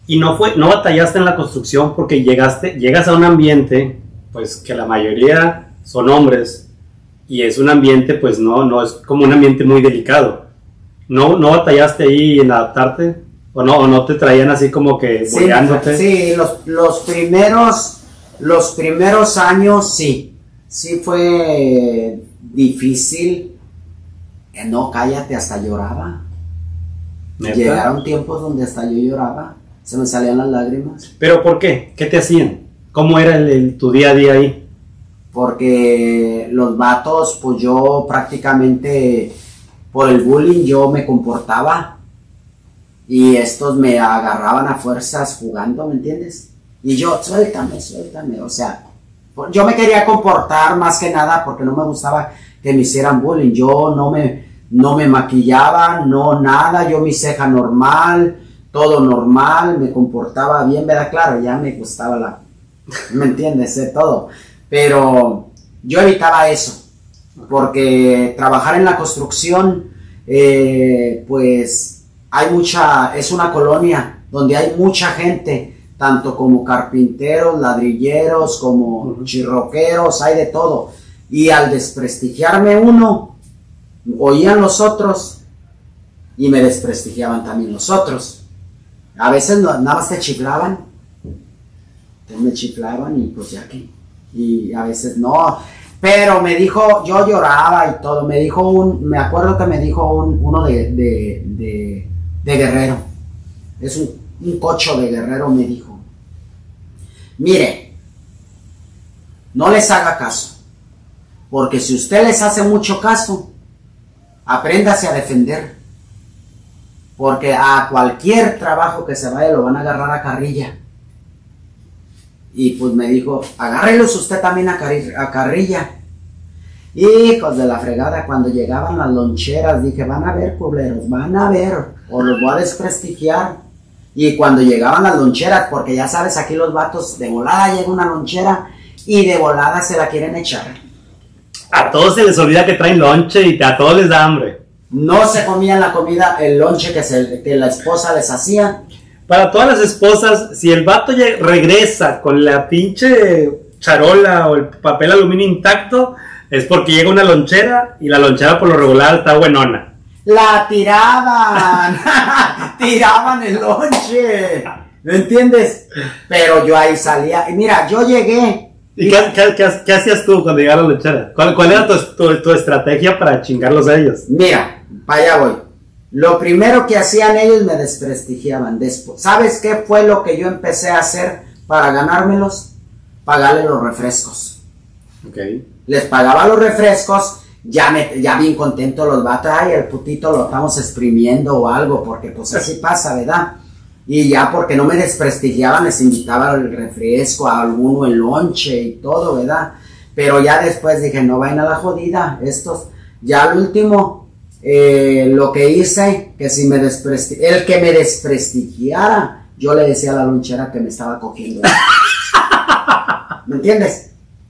Y no batallaste en la construcción porque llegas a un ambiente, pues que la mayoría son hombres, y es un ambiente, pues no es como un ambiente muy delicado. ¿No batallaste ahí en adaptarte? ¿O no te traían así como que boleándote? Sí, los primeros años sí fue difícil. No, cállate, hasta lloraba. ¿Neta? Llegaron tiempos donde hasta yo lloraba, se me salían las lágrimas. ¿Pero por qué? ¿Qué te hacían? ¿Cómo era tu día a día ahí? Porque los vatos, pues yo prácticamente por el bullying yo me comportaba y estos me agarraban a fuerzas jugando, ¿me entiendes? Y yo, suéltame, o sea, yo me quería comportar más que nada porque no me gustaba que me hicieran bullying. Yo no me maquillaba, no nada, yo mi ceja normal, todo normal, me comportaba bien, ¿verdad? Claro, ya me gustaba ¿me entiendes? Todo. Pero yo evitaba eso, porque trabajar en la construcción, pues es una colonia donde hay mucha gente, tanto como carpinteros, ladrilleros, como chirroqueros, hay de todo. Y al desprestigiarme uno, oían los otros y me desprestigiaban también los otros. A veces nada más te chiflaban, me chiflaban y pues ya que, y a veces no, pero me dijo, yo lloraba y todo, me acuerdo que me dijo uno de Guerrero, es un cocho de Guerrero, me dijo, mire, no les haga caso, porque si usted les hace mucho caso, apréndase a defender, porque a cualquier trabajo que se vaya lo van a agarrar a carrilla. Y pues me dijo, agárrelos usted también a carrilla. Hijos de la fregada, cuando llegaban las loncheras, dije, van a ver, culeros, van a ver, o los voy a desprestigiar. Y cuando llegaban las loncheras, porque ya sabes, aquí los vatos, de volada llega una lonchera, y de volada se la quieren echar. A todos se les olvida que traen lonche y a todos les da hambre. No se comían la comida, el lonche que la esposa les hacía. Para todas las esposas, si el vato regresa con la pinche charola o el papel aluminio intacto, es porque llega una lonchera y la lonchera por lo regular está buenona. La tiraban, tiraban el lonche, ¿me entiendes? Pero yo ahí salía, y mira, yo llegué. ¿Y qué hacías tú cuando llegaba la lonchera? ¿Cuál era tu estrategia para chingarlos a ellos? Mira, para allá voy. Lo primero que hacían ellos, me desprestigiaban. Después, ¿sabes qué fue lo que yo empecé a hacer para ganármelos? Pagarle los refrescos. Okay. Les pagaba los refrescos, ya bien contento los vatos, ay, el putito lo estamos exprimiendo o algo, porque pues así pasa, ¿verdad? Y ya porque no me desprestigiaban, les invitaba el refresco, a alguno el lonche y todo, ¿verdad? Pero ya después dije, no vayan a la jodida, estos, ya al último... lo que hice, que si el que me desprestigiara, yo le decía a la lonchera que me estaba cogiendo. ¿Me entiendes?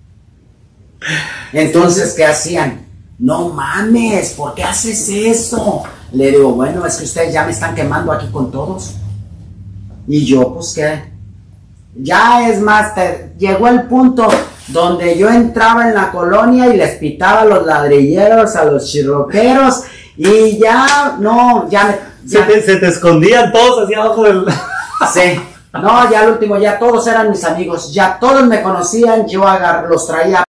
Entonces, ¿qué hacían? No mames, ¿por qué haces eso? Le digo, bueno, es que ustedes ya me están quemando aquí con todos. Y yo, pues, ¿qué? Ya es más, llegó el punto donde yo entraba en la colonia y les pitaba a los ladrilleros, a los chirroqueros, y ya, no, se te escondían todos hacia abajo del... Sí, no, ya al último, ya todos eran mis amigos, ya todos me conocían, yo los traía